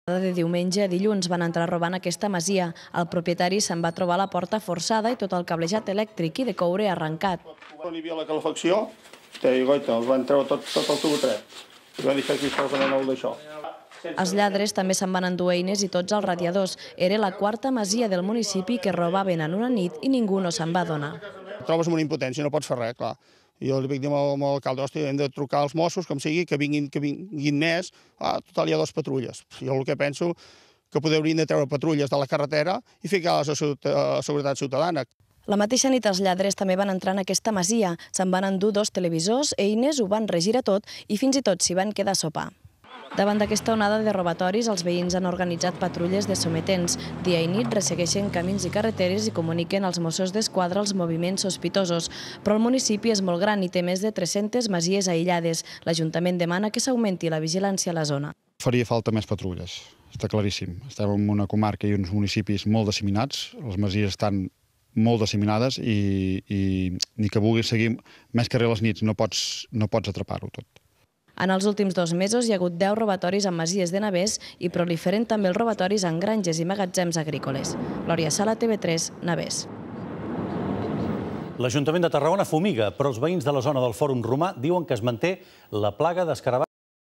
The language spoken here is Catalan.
De diumenge a dilluns van entrar robant aquesta masia. El propietari se'n va trobar la porta forçada i tot el cablejat elèctric i de coure arrencat. Quan hi havia la calefacció, els van treure tot el tubo tret. I van deixar aquí el nou d'això. Els lladres també se'n van endur eines i tots els radiadors. Era la quarta masia del municipi que robaven en una nit i ningú no se'n va adonar. Et trobes amb una impotència, no pots fer res, clar. Jo li vaig dir a l'alcalde, hòstia, hem de trucar als Mossos, com sigui, que vinguin més. Total, hi ha 2 patrulles. Jo el que penso que haurien de treure patrulles de la carretera i ficar-les a seguretat ciutadana. La mateixa nit els lladres també van entrar en aquesta masia. Se'n van endur 2 televisors, eines, ho van regirar tot i fins i tot s'hi van quedar a sopar. Davant d'aquesta onada de robatoris, els veïns han organitzat patrulles de sometents. Dia i nit ressegueixen camins i carreteres i comuniquen als Mossos d'Esquadra els moviments sospitosos. Però el municipi és molt gran i té més de 300 masies aïllades. L'Ajuntament demana que s'augmenti la vigilància a la zona. Faria falta més patrulles, està claríssim. Estem en una comarca i uns municipis molt disseminats, les masies estan molt disseminades i ni que vulguis seguir més carrer a les nits no pots atrapar-ho tot. En els últims 2 mesos hi ha hagut 10 robatoris en masies de Navès i proliferen també els robatoris en granges i magatzems agrícoles. Glòria Sala, TV3, Navès. L'Ajuntament de Tarragona fumiga, però els veïns de la zona del Fòrum Romà diuen que es manté la plaga d'escarabats.